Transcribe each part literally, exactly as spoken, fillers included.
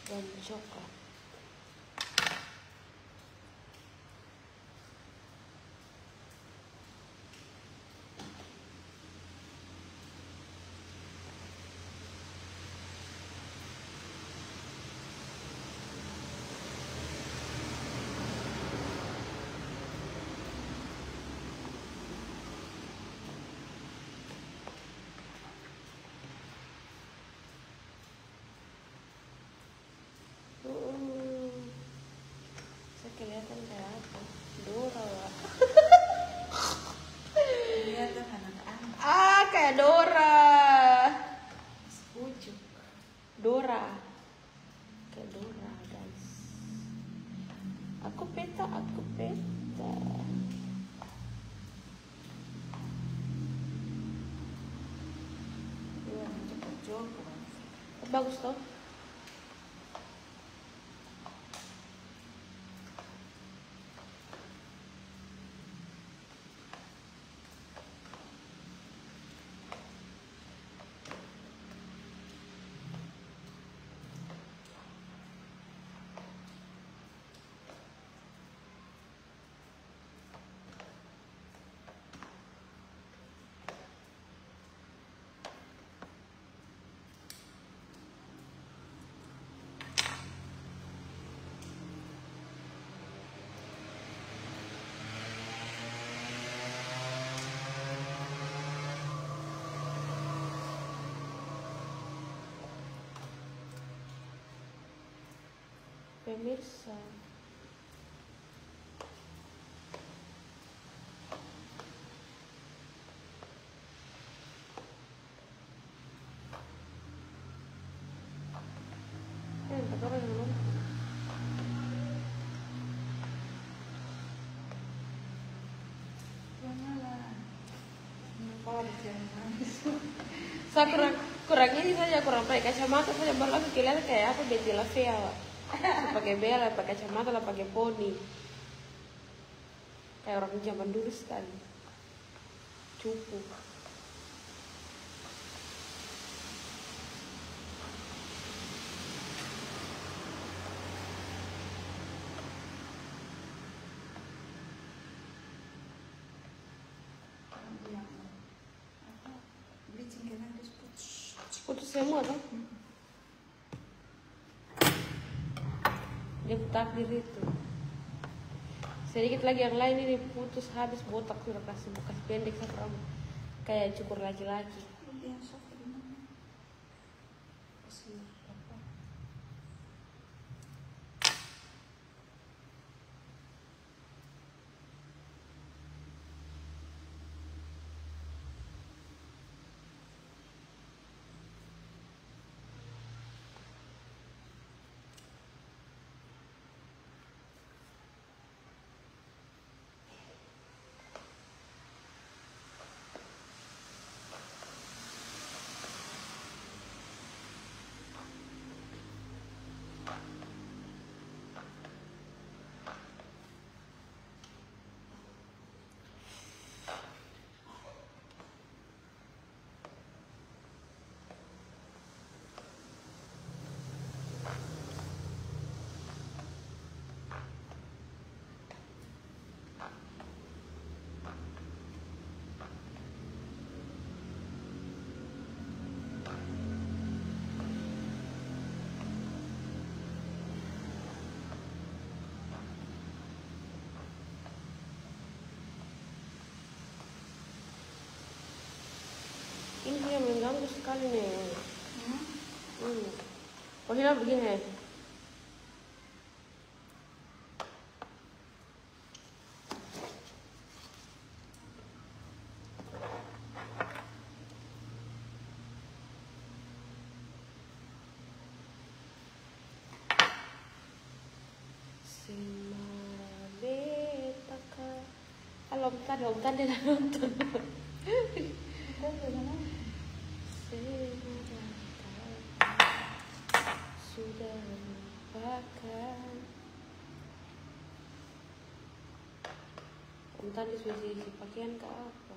dan coklat. Kelihatan kayak apa? Dora lah. Kelihatan anak-anak. Ah, kayak Dora. Pucuk. Dora. Kayak Dora, guys. Aku peta, aku peta. Iya, cepet joko. Bagus toh? Pemirsa, eh, tak orang yang nonton. Saya kurang kurang ini saja, kurang pakai kacamata saja, baru aku kelihatan kayak apa, Betty La Fea, Pak. Pakai bela, pakai kacamata lah, pakai poni, kayak orang zaman dulu sekali, cupu. Putus semua kan? Dia takdir itu. Sedikit lagi yang lain ini putus habis, botak sudah kasih bekas pendek satu rambut kayak cukur laki-laki. Ini dia mengganggu sekali nih. Hmm. Hmm. Oh, ini begini. Simalabetaka. Halo, Om Tan, Om Tan dia nonton. Sudah lupakan. Om Tan disuruh isi pakaian ke apa?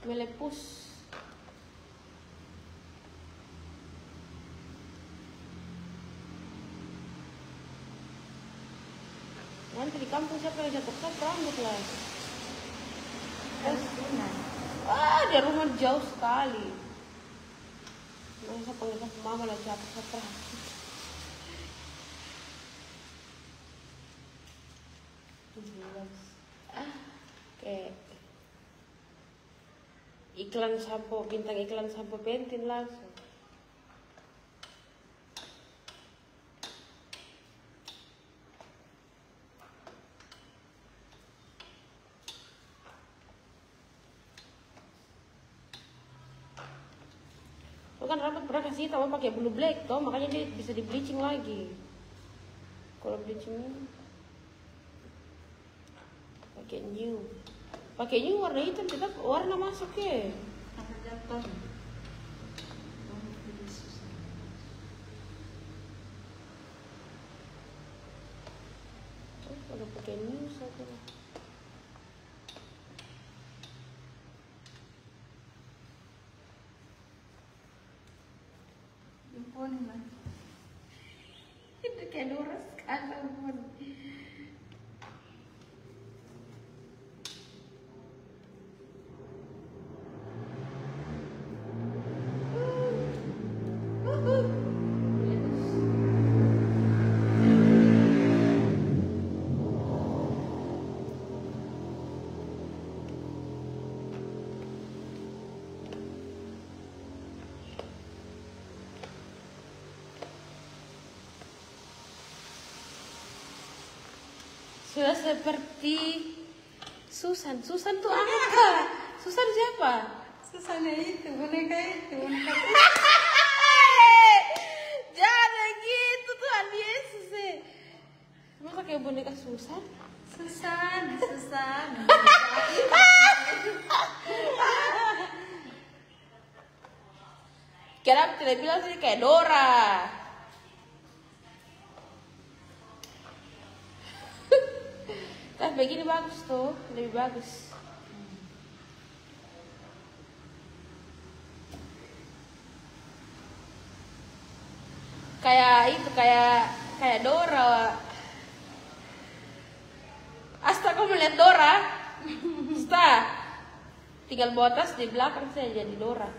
melepus. Nanti di kampung siapa yang jatuh kan rambut lah. Ah, dia rumah jauh sekali. Masa panggil sama mama lah jatuh siapa. Ah, kayak iklan sampo, bintang iklan sampo Pantene langsung. Kan rambut pernah kasih tahu pakai blue black toh, makanya dia bisa di bleaching lagi. Kalau bleaching pakai new, pakai new warna hitam tetap warna masuk ya. Karena jatuh. Oh, kalau pakai new satu. Pun lah. Itu kayak Dora sekarang pun. Sudah seperti Susan. Susan tuh apa? Susan siapa? Susana itu, boneka itu, boneka itu. Jangan gitu Tuhan Yesus sih. Masa kayak boneka Susan? Susan, Susan. Kira tidak bilang sih kayak Dora. Tapi begini bagus tuh, lebih bagus. Kayak itu, kayak kayak Dora. Asta kamu melihat Dora? Asta, tinggal botas di belakang saya jadi Dora.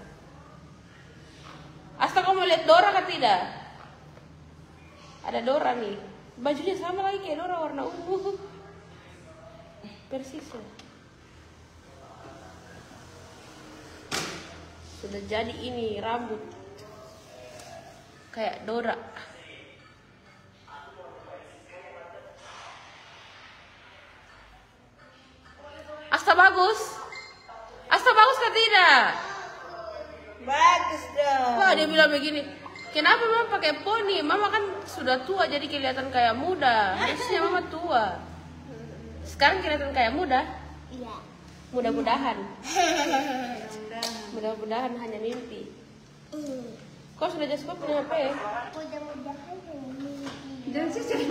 Asta kamu lihat Dora kan tidak? Ada Dora nih. Bajunya sama lagi kayak Dora warna ungu. Persis ya. Sudah jadi ini rambut kayak Dora. Asta bagus. Asta bagus kan tidak? Bagus dong. Wah, dia bilang begini. Kenapa mama pakai poni? Mama kan sudah tua jadi kelihatan kayak muda. Harusnya mama tua. Sekarang kelihatan kayak muda. Iya. Mudah-mudahan. Mudah-mudahan. Mudah-mudahan hanya mimpi. Hmm. Kau sudah just punya H P? Mudah-mudahan ini. Jangan sih.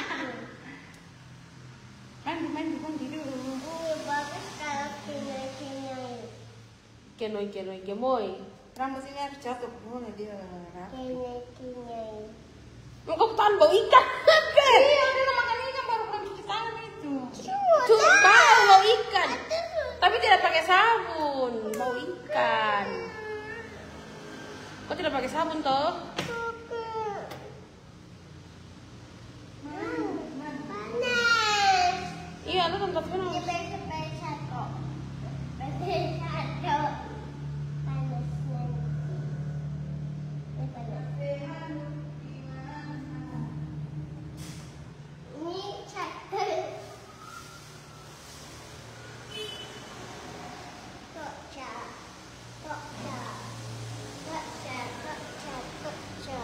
Mandi, mandi, mandi dulu. Ini bagus kalau kenyang-kenyang. Kenoi, kenoi, gemoy. Rambut ini harus cakep, boleh dia rapi. Kenyang-kenyang. Engkau tahan bau ikan. Iya, udah makan ikan baru belum cuci tangan itu. Cuma bau bau ikan. Tapi tidak pakai sabun, bau ikan. Kau tidak pakai sabun toh? Panas. Iya, lu tempat mana? Ini besok satu. Besok satu. Panas nanti. Ini panas. Ini satu. Kocak. Kocak. Kocak. Kocak. Kocak.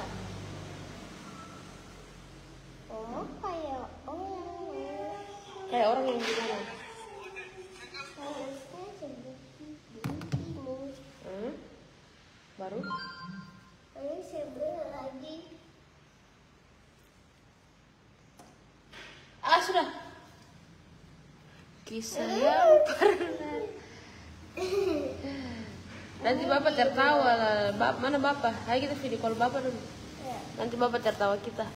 Oh, kayak orang. Kayak orang yang gimana? Harusnya sebegini. Hmm? Baru? Ini sebelah lagi. Ah, sudah. Kisah yang pernah. Nanti bapak tertawa lah. Bap, mana bapak? Ayo kita video call bapak dulu. Ya. Nanti bapak tertawa kita.